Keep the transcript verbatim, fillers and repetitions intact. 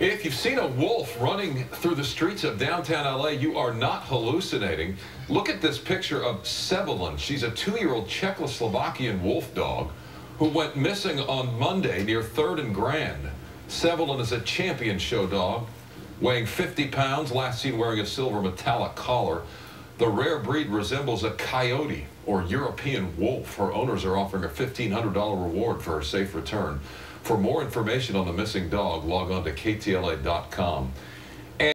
If you've seen a wolf running through the streets of downtown L A, you are not hallucinating. Look at this picture of Sevilen. She's a two-year-old Czechoslovakian wolf dog who went missing on Monday near third and Grand. Sevilen is a champion show dog, weighing fifty pounds, last seen wearing a silver metallic collar. The rare breed resembles a coyote or European wolf. Her owners are offering a fifteen hundred dollar reward for her safe return. For more information on the missing dog, log on to K T L A dot com.